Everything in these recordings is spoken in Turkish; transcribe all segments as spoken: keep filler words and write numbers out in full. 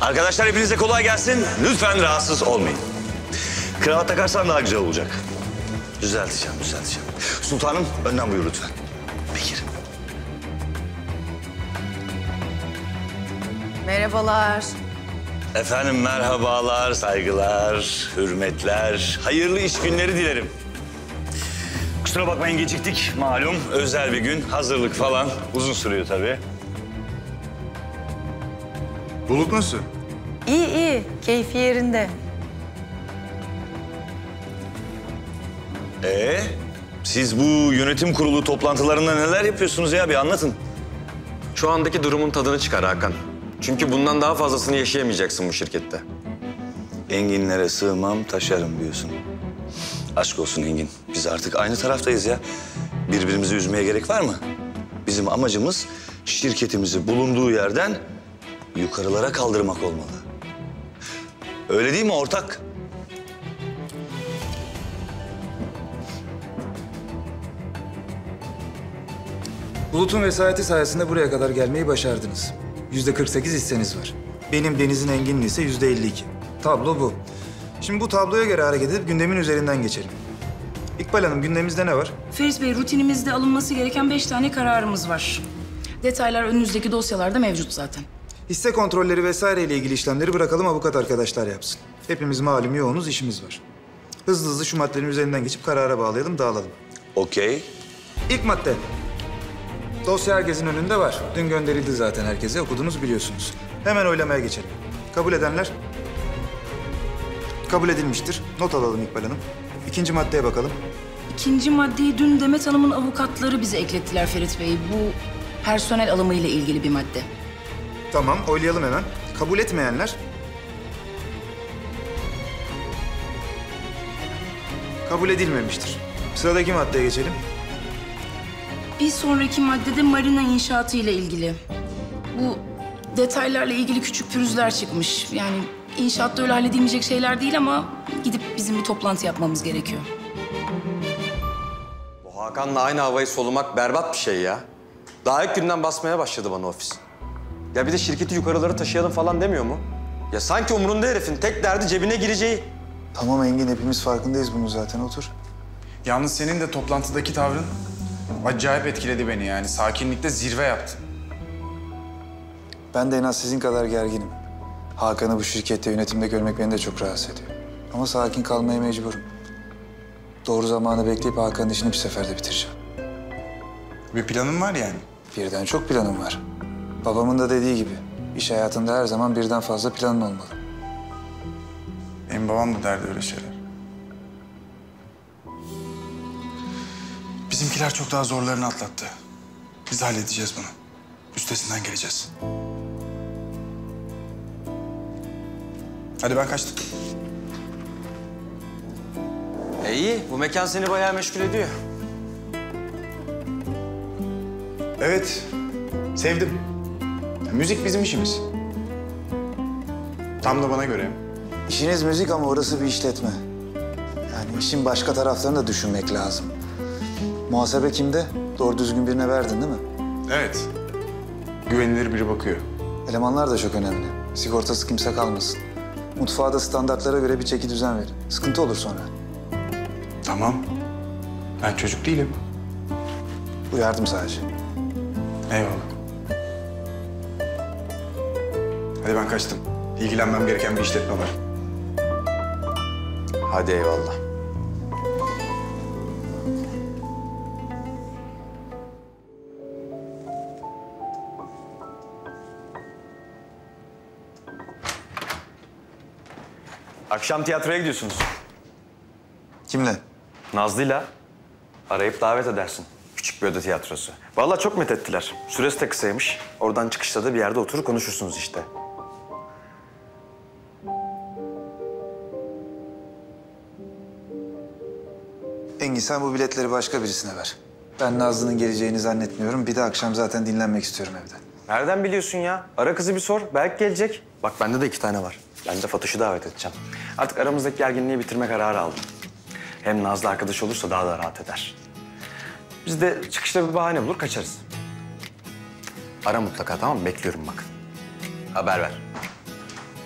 Arkadaşlar hepinize kolay gelsin. Lütfen rahatsız olmayın. Kravat takarsan daha güzel olacak. Düzelteceğim, düzelteceğim. Sultanım önden buyur lütfen. Bekir. Merhabalar. Efendim merhabalar, saygılar, hürmetler, hayırlı iş günleri dilerim. Kusura bakmayın geciktik. Malum özel bir gün, hazırlık falan uzun sürüyor tabii. Bulut nasıl? İyi iyi, keyfi yerinde. Ee, siz bu yönetim kurulu toplantılarında neler yapıyorsunuz ya? Bir anlatın. Şu andaki durumun tadını çıkar Hakan. Çünkü bundan daha fazlasını yaşayamayacaksın bu şirkette. Enginlere sığmam, taşarım diyorsun. Aşk olsun Engin. Biz artık aynı taraftayız ya. Birbirimizi üzmeye gerek var mı? Bizim amacımız şirketimizi bulunduğu yerden yukarılara kaldırmak olmalı. Öyle değil mi ortak? Bulut'un vesayeti sayesinde buraya kadar gelmeyi başardınız. Yüzde kırk sekiz hisseniz var. Benim Deniz'in Engin'in ise yüzde elli iki. Tablo bu. Şimdi bu tabloya göre hareket edip gündemin üzerinden geçelim. İkbal Hanım, gündemimizde ne var? Ferit Bey, rutinimizde alınması gereken beş tane kararımız var. Detaylar önünüzdeki dosyalarda mevcut zaten. Hisse kontrolleri vesaireyle ilgili işlemleri bırakalım avukat arkadaşlar yapsın. Hepimiz malum yoğunuz, işimiz var. Hızlı hızlı şu maddelerin üzerinden geçip karara bağlayalım, dağılalım. Okey. İlk madde. Dosya herkesin önünde var. Dün gönderildi zaten herkese. Okudunuz, biliyorsunuz. Hemen oylamaya geçelim. Kabul edenler? Kabul edilmiştir. Not alalım İkbal Hanım. İkinci maddeye bakalım. İkinci maddeyi dün Demet Hanım'ın avukatları bize eklettiler Ferit Bey. Bu personel alımıyla ilgili bir madde. Tamam, oylayalım hemen. Kabul etmeyenler? Kabul edilmemiştir. Sıradaki maddeye geçelim. Bir sonraki maddede marina inşaatı ile ilgili. Bu detaylarla ilgili küçük pürüzler çıkmış. Yani inşaatta öyle halledilmeyecek şeyler değil ama gidip bizim bir toplantı yapmamız gerekiyor. Bu Hakan'la aynı havayı solumak berbat bir şey ya. Daha ilk günden basmaya başladı bana ofis. Ya bir de şirketi yukarılara taşıyalım falan demiyor mu? Ya sanki umurunda herifin tek derdi cebine gireceği. Tamam Engin, hepimiz farkındayız bunu zaten. Otur. Yalnız senin de toplantıdaki tavrın acayip etkiledi beni yani. Sakinlikte zirve yaptın. Ben de en az sizin kadar gerginim. Hakan'ı bu şirkette yönetimde görmek beni de çok rahatsız ediyor. Ama sakin kalmaya mecburum. Doğru zamanı bekleyip Hakan'ın işini bir seferde bitireceğim. Bir planın var yani. Birden çok planım var. Babamın da dediği gibi, iş hayatında her zaman birden fazla planın olmalı. Benim babam da derdi öyle şeyler. Bizimkiler çok daha zorlarını atlattı. Biz de halledeceğiz bunu. Üstesinden geleceğiz. Hadi ben kaçtım. E iyi, bu mekan seni bayağı meşgul ediyor. Evet, sevdim. Ya, müzik bizim işimiz. Tam da bana göre. İşiniz müzik ama orası bir işletme. Yani işin başka taraflarını da düşünmek lazım. Muhasebe kimde? Doğru düzgün birine verdin değil mi? Evet. Güvenilir biri bakıyor. Elemanlar da çok önemli. Sigortası kimse kalmasın. Mutfağa da standartlara göre bir çeki düzen verin. Sıkıntı olur sonra. Tamam. Ben çocuk değilim. Bu yardım sadece. Eyvallah. Hadi ben kaçtım. İlgilenmem gereken bir işletme var. Hadi eyvallah. Akşam tiyatroya gidiyorsunuz. Kimle? Nazlı'yla arayıp davet edersin. Küçük bir oda tiyatrosu. Vallahi çok methettiler. Süresi de kısaymış. Oradan çıkışta da bir yerde oturur konuşursunuz işte. Engin, sen bu biletleri başka birisine ver. Ben Nazlı'nın geleceğini zannetmiyorum. Bir de akşam zaten dinlenmek istiyorum evde. Nereden biliyorsun ya? Ara kızı bir sor. Belki gelecek. Bak bende de iki tane var. Ben de Fatoş'u davet edeceğim. Artık aramızdaki gerginliği bitirme kararı aldım. Hem Nazlı arkadaş olursa daha da rahat eder. Biz de çıkışta bir bahane bulur kaçarız. Ara mutlaka, tamam mı? Bekliyorum bak. Haber ver.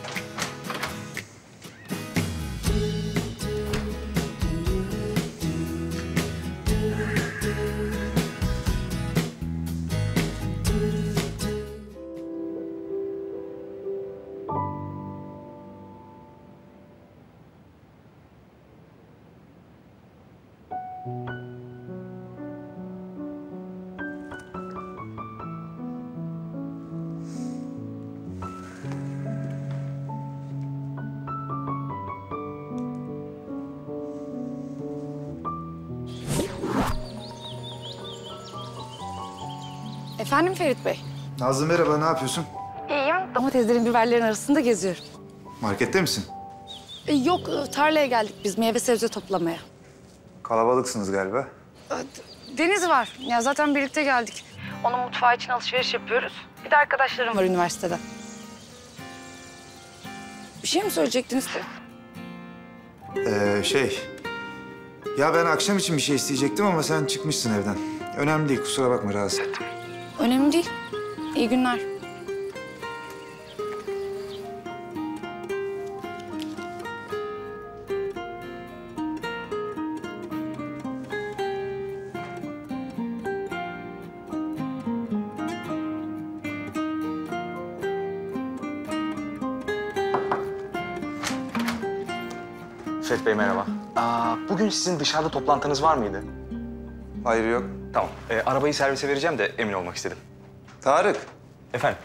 Efendim Ferit Bey? Nazlı merhaba, ne yapıyorsun? İyiyim. Domateslerin, biberlerin arasında geziyorum. Markette misin? E, yok, e, tarlaya geldik biz meyve sebze toplamaya. Kalabalıksınız galiba. E, Deniz var. Ya zaten birlikte geldik. Onun mutfağı için alışveriş yapıyoruz. Bir de arkadaşlarım var üniversiteden. Bir şey mi söyleyecektiniz ki? Ee, şey... Ya ben akşam için bir şey isteyecektim ama sen çıkmışsın evden. Önemli değil, kusura bakma, rahatsız ettim. Önemli değil. İyi günler. Ferit Bey merhaba. Aa, bugün sizin dışarıda toplantınız var mıydı? Hayır, yok. Tamam. Ee, arabayı servise vereceğim de emin olmak istedim. Tarık, Efendim?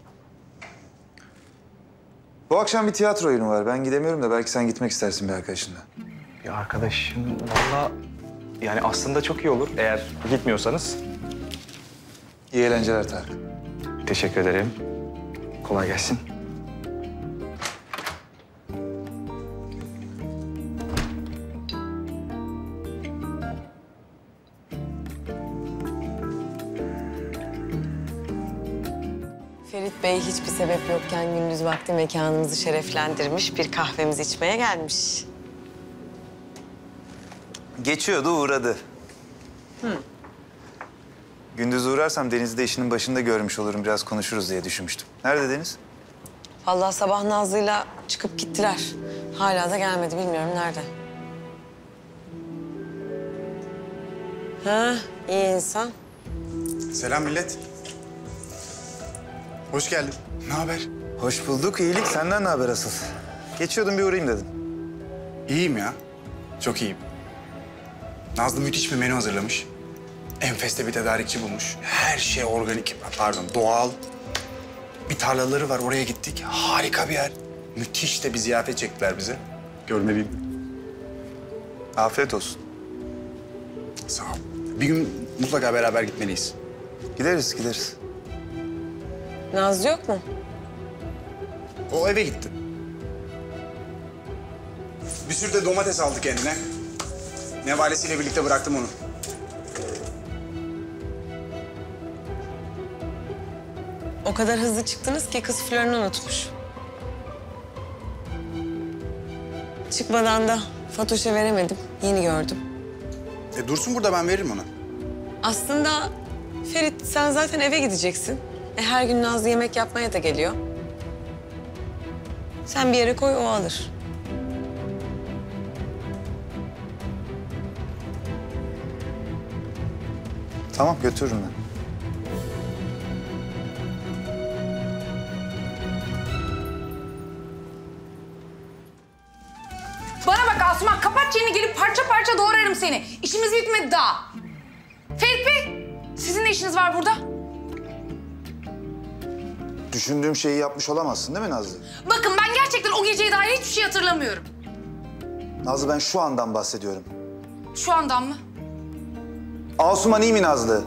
bu akşam bir tiyatro oyunu var. Ben gidemiyorum da belki sen gitmek istersin bir arkadaşınla. Bir arkadaşım valla yani aslında çok iyi olur eğer gitmiyorsanız. İyi eğlenceler Tarık. Teşekkür ederim. Kolay gelsin. Ferit Bey hiçbir sebep yokken gündüz vakti mekanımızı şereflendirmiş, bir kahvemizi içmeye gelmiş. Geçiyordu, uğradı. Hı. Gündüz uğrarsam Deniz'i de işinin başında görmüş olurum. Biraz konuşuruz diye düşünmüştüm. Nerede Deniz? Vallahi sabah Nazlı'yla çıkıp gittiler. Hala da gelmedi, bilmiyorum nerede. Ha, iyi insan. Selam millet. Hoş geldin. Ne haber? Hoş bulduk, iyilik. Senden ne haber asıl? Geçiyordum, bir uğrayayım dedim. İyiyim ya. Çok iyiyim. Nazlı müthiş bir menü hazırlamış. Enfeste bir tedarikçi bulmuş. Her şey organik, pardon doğal. Bir tarlaları var, oraya gittik. Harika bir yer. Müthiş de bir ziyafet çektiler bize. Görmeliyim. Afiyet olsun. Sağ ol. Bir gün mutlaka beraber gitmeliyiz. Gideriz, gideriz. Nazlı yok mu? O eve gitti. Bir sürü de domates aldı kendine. Nevalesiyle birlikte bıraktım onu. O kadar hızlı çıktınız ki kız flörünü unutmuş. Çıkmadan da Fatoş'a veremedim. Yeni gördüm. E dursun burada, ben veririm ona. Aslında Ferit sen zaten eve gideceksin. E, her gün Nazlı yemek yapmaya da geliyor. Sen bir yere koy, o alır. Tamam, götürürüm ben. Bana bak Asuman, kapat çeneni, gelip parça parça doğrarım seni. İşimiz bitmedi daha. Ferit Bey, sizin ne işiniz var burada? Düşündüğüm şeyi yapmış olamazsın değil mi Nazlı? Bakın ben gerçekten o geceye dair hiçbir şey hatırlamıyorum. Nazlı, ben şu andan bahsediyorum. Şu andan mı? Asuman iyi mi Nazlı?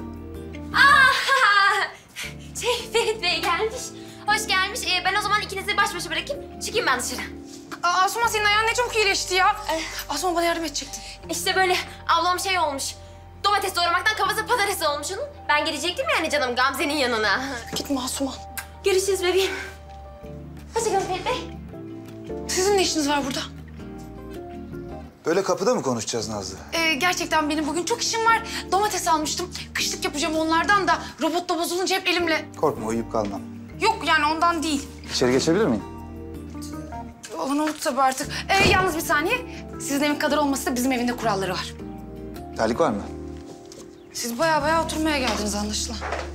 Şey, Ferit Bey gelmiş. Hoş gelmiş. Ee, ben o zaman ikinizi baş başa bırakayım. Çıkayım ben dışarı. Aa, Asuman senin ayağın ne çabuk iyileşti ya. Asuman bana yardım edecektin. İşte böyle ablam şey olmuş. Domates doğramaktan kafası patates olmuş onun. Ben gelecektim yani canım Gamze'nin yanına. Gitme Asuman. Görüşürüz bebeğim. Hoşçakalın Ferit Bey. Sizin ne işiniz var burada? Böyle kapıda mı konuşacağız Nazlı? Ee, gerçekten benim bugün çok işim var. Domates almıştım. Kışlık yapacağım onlardan da. Robotla bozulunca hep elimle. Korkma, uyuyup kalmam. Yok yani ondan değil. İçeri geçebilir miyim? Olan oldu tabii artık. Ee, yalnız bir saniye. Sizin evin kadar olmasa da bizim evinde kuralları var. Terlik var mı? Siz baya baya oturmaya geldiniz anlaşılan.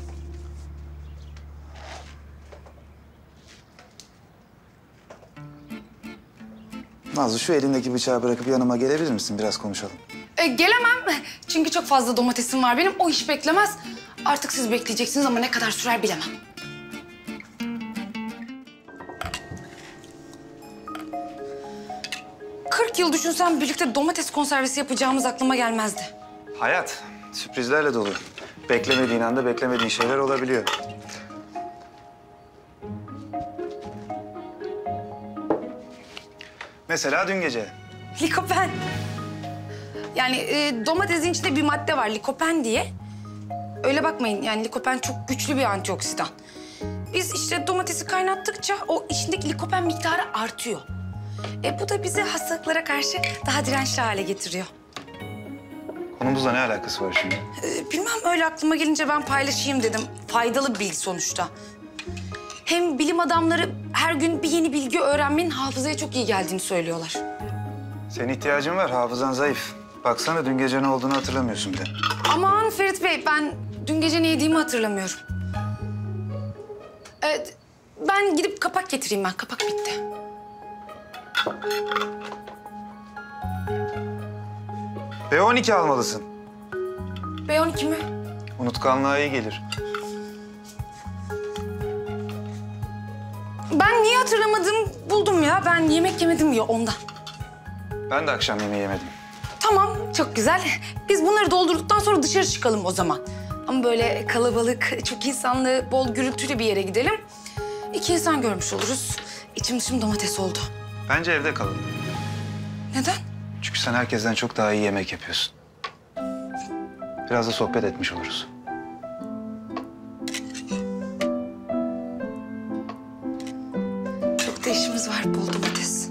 Nazlı, şu elindeki bıçağı bırakıp yanıma gelebilir misin? Biraz konuşalım. Ee, gelemem. Çünkü çok fazla domatesim var benim. O iş beklemez. Artık siz bekleyeceksiniz ama ne kadar sürer bilemem. kırk yıl düşünsem birlikte domates konservesi yapacağımız aklıma gelmezdi. Hayat sürprizlerle dolu. Beklemediğin anda beklemediğin şeyler olabiliyor. Mesela dün gece. Likopen. Yani e, domatesin içinde bir madde var likopen diye. Öyle bakmayın yani likopen çok güçlü bir antioksidan. Biz işte domatesi kaynattıkça o içindeki likopen miktarı artıyor. E bu da bizi hastalıklara karşı daha dirençli hale getiriyor. Konumuzla ne alakası var şimdi? E, bilmem öyle aklıma gelince ben paylaşayım dedim. Faydalı bir bilgi sonuçta. Hem bilim adamları her gün bir yeni bilgi öğrenmenin hafızaya çok iyi geldiğini söylüyorlar. Senin ihtiyacın var, hafızan zayıf. Baksana dün gece ne olduğunu hatırlamıyorsun bile. Aman Ferit Bey, ben dün gece ne yediğimi hatırlamıyorum. Evet, ben gidip kapak getireyim ben. Kapak bitti. B on iki almalısın. B on iki mi? Unutkanlığa iyi gelir. Ben niye hatırlamadım buldum ya. Ben yemek yemedim ya ondan. Ben de akşam yemeği yemedim. Tamam, çok güzel. Biz bunları doldurduktan sonra dışarı çıkalım o zaman. Ama böyle kalabalık, çok insanlı, bol gürültülü bir yere gidelim. İki insan görmüş oluruz. İçim dışım domates oldu. Bence evde kalalım. Neden? Çünkü sen herkesten çok daha iyi yemek yapıyorsun. Biraz da sohbet etmiş oluruz. Çok da işimiz var, bol domates.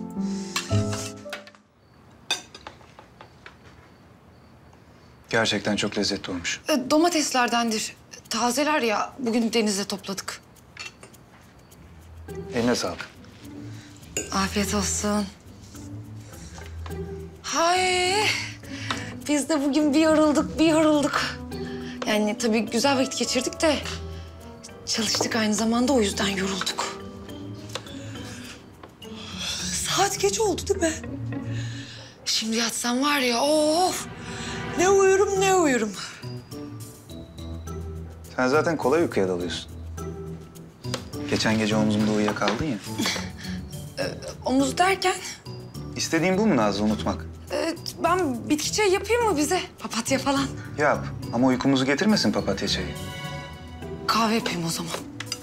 Gerçekten çok lezzetli olmuş. E, domateslerdendir. Tazeler ya, bugün denizde topladık. Eline sağlık. Afiyet olsun. Hay, biz de bugün bir yorulduk, bir yorulduk. Yani tabii güzel vakit geçirdik de çalıştık aynı zamanda, o yüzden yorulduk. Saat geç oldu değil mi? Şimdi yatsam var ya, of! Ne uyurum, ne uyurum. Sen zaten kolay uykuya dalıyorsun. Geçen gece omzumda uyuyakaldın ya. Omuz derken? İstediğin bu mu Nazlı, unutmak? e, ben bitki çayı yapayım mı bize? Papatya falan. Yap ama uykumuzu getirmesin papatya çayı. Kahve yapayım o zaman.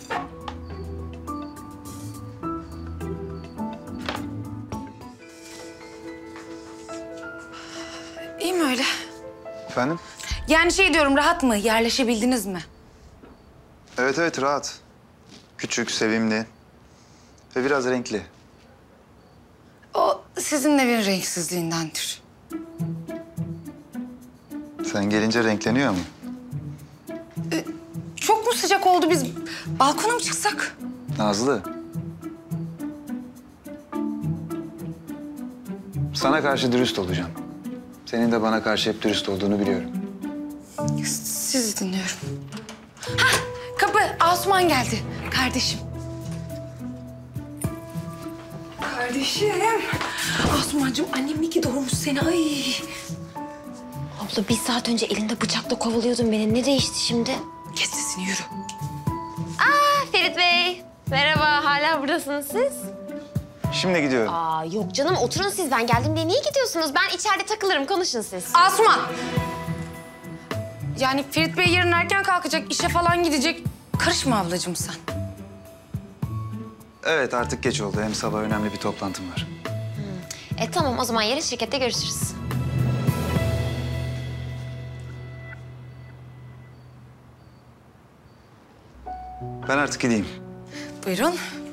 İyi mi öyle? Efendim? Yani şey diyorum, rahat mı? Yerleşebildiniz mi? Evet evet, rahat. Küçük, sevimli ve biraz renkli. O sizin evin renksizliğindendir. Sen gelince renkleniyor mu? Çok mu sıcak oldu? Biz balkona mı çıksak? Nazlı. Sana karşı dürüst olacağım. Senin de bana karşı hep dürüst olduğunu biliyorum. Sizi dinliyorum. Hah, kapı. Asuman geldi. Kardeşim. Kardeşim. Asumancığım, annem iyi ki doğurmuş seni. Ay. Abla bir saat önce elinde bıçakla kovalıyordun beni. Ne değişti şimdi? Kes sesini, yürü. Aa Ferit Bey. Merhaba. Hala buradasınız siz? Şimdi gidiyorum. Aa yok canım. Oturun siz. Ben geldim diye niye gidiyorsunuz? Ben içeride takılırım. Konuşun siz. Asuman. Yani Ferit Bey yarın erken kalkacak, işe falan gidecek. Karışma ablacığım sen. Evet, artık geç oldu. Hem sabah önemli bir toplantım var. E tamam o zaman yarın şirkette görüşürüz. Ben artık gideyim. Buyurun.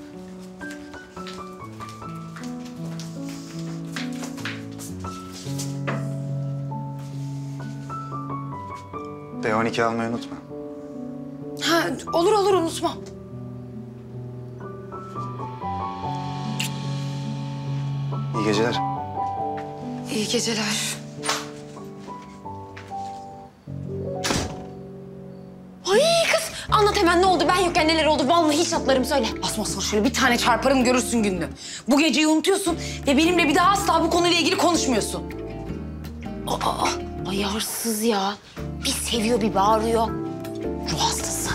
B on iki almayı unutma. Ha, olur olur, unutmam. İyi geceler. İyi geceler. Ay kız anlat hemen ne oldu? Ben yokken neler oldu? Vallahi hiç atlarım söyle. Asma sana şöyle bir tane çarparım, görürsün gününü. Bu geceyi unutuyorsun ve benimle bir daha asla bu konuyla ilgili konuşmuyorsun. Aa, ay hırsız ya. Bir seviyor bir bağırıyor. Ruh hastası.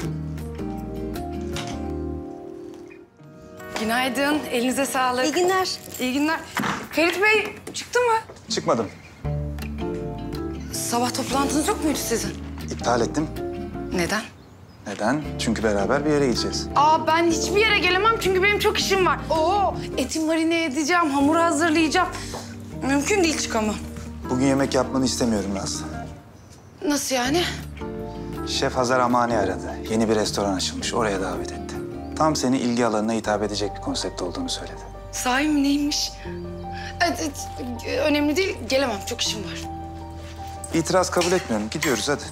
Günaydın, elinize sağlık. İyi günler. İyi günler. Ferit Bey çıktı mı? Çıkmadım. Sabah toplantınız yok muydu sizin? İptal ettim. Neden? Neden? Çünkü beraber bir yere gideceğiz. Aa ben hiçbir yere gelemem çünkü benim çok işim var. Oo eti marine edeceğim, hamur hazırlayacağım. Mümkün değil çıkamam. Bugün yemek yapmanı istemiyorum Nazlı. Nasıl yani? Şef Hazar Amani aradı. Yeni bir restoran açılmış. Oraya davet etti. Tam senin ilgi alanına hitap edecek bir konsept olduğunu söyledi. Sahi mi neymiş? Evet, evet, önemli değil, gelemem. Çok işim var. İtiraz kabul etmiyorum. Gidiyoruz hadi.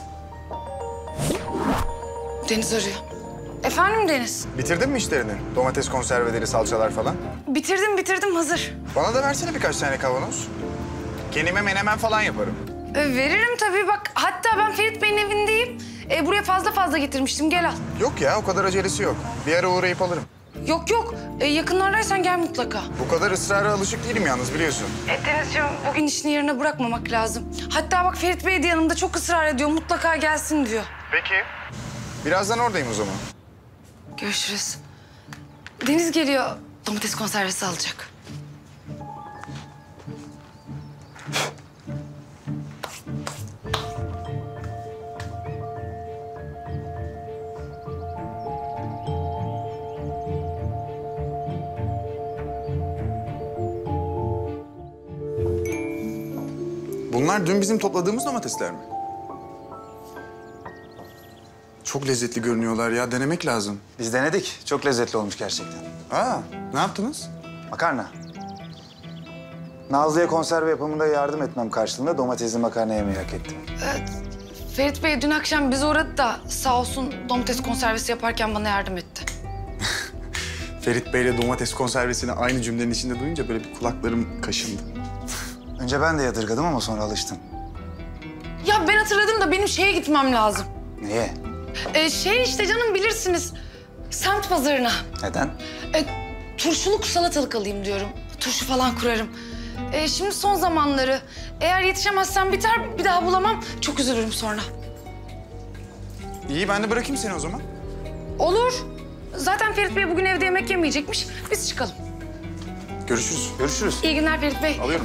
Deniz arıyor. Efendim Deniz? Bitirdin mi işlerini? Domates konserveleri, salçalar falan. Bitirdim, bitirdim. Hazır. Bana da versene birkaç tane kavanoz. Kendime menemen falan yaparım. Ee, veririm tabii. Bak hatta ben Ferit Bey'in evindeyim. Ee, buraya fazla fazla getirmiştim. Gel al. Yok ya, o kadar acelesi yok. Bir ara uğrayıp alırım. Yok yok. Ee, yakınlardaysan gel mutlaka. Bu kadar ısrara alışık değilim yalnız, biliyorsun. E, Denizciğim bugün işini yerine bırakmamak lazım. Hatta bak Ferit Bey de yanımda çok ısrar ediyor. Mutlaka gelsin diyor. Peki. Birazdan oradayım o zaman. Görüşürüz. Deniz geliyor. Domates konservesi alacak. Bunlar dün bizim topladığımız domatesler mi? Çok lezzetli görünüyorlar ya. Denemek lazım. Biz denedik. Çok lezzetli olmuş gerçekten. Aa, ne yaptınız? Makarna. Nazlı'ya konserve yapımında yardım etmem karşılığında domatesli makarna yemeyi hak ettim. Evet. Ferit Bey dün akşam bize uğradı da sağ olsun domates konservesi yaparken bana yardım etti. Ferit Bey'le domates konservesini aynı cümlenin içinde duyunca böyle bir kulaklarım kaşındı. Önce ben de yadırgadım ama sonra alıştım. Ya ben hatırladım da benim şeye gitmem lazım. Niye? Ee, şey işte canım bilirsiniz. Semt pazarına. Neden? Ee, turşuluk salatalık alayım diyorum. Turşu falan kurarım. Ee, şimdi son zamanları. Eğer yetişemezsem biter, bir daha bulamam. Çok üzülürüm sonra. İyi, ben de bırakayım seni o zaman. Olur. Zaten Ferit Bey bugün evde yemek yemeyecekmiş. Biz çıkalım. Görüşürüz. Görüşürüz. İyi günler Ferit Bey. Alıyorum.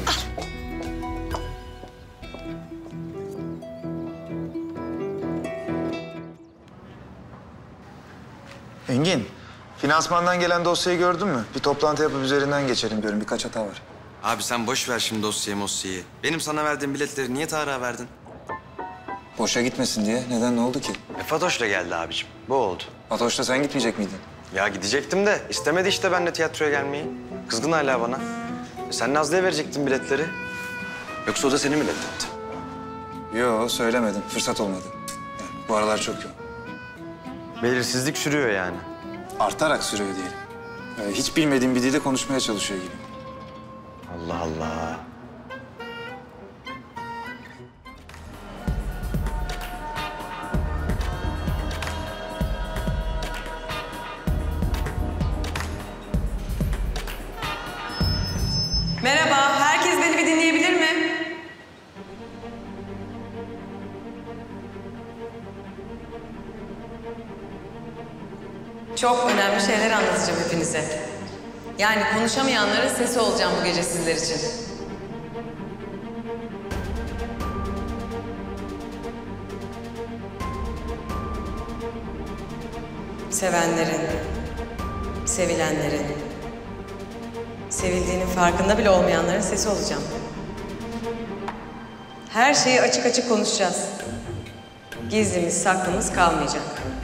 Engin, finansmandan gelen dosyayı gördün mü? Bir toplantı yapıp üzerinden geçelim diyorum. Birkaç hata var. Abi sen boş ver şimdi dosyayı mosyayı. Benim sana verdiğim biletleri niye Tarık'a verdin? Boşa gitmesin diye. Neden, ne oldu ki? E Fatoş'la geldi abicim. Bu oldu. Fatoş'la sen gitmeyecek miydin? Ya gidecektim de istemedi işte benimle tiyatroya gelmeyi. Kızgın hala bana. E sen Nazlı'ya verecektin biletleri. Yoksa o da seni mi reddetti? Yo, söylemedim. Fırsat olmadı. Yani bu aralar çok yoğun. Belirsizlik sürüyor yani. Artarak sürüyor diyelim. Ee, hiç bilmediğim bir dilde konuşmaya çalışıyor gibi. Allah Allah. Merhaba, herkes beni bir dinleyebilir mi? Çok önemli şeyler anlatacağım hepinize. Yani konuşamayanların sesi olacağım bu gece sizler için. Sevenlerin, sevilenlerin, sevildiğinin farkında bile olmayanların sesi olacağım. Her şeyi açık açık konuşacağız. Gizlimiz, saklımız kalmayacak.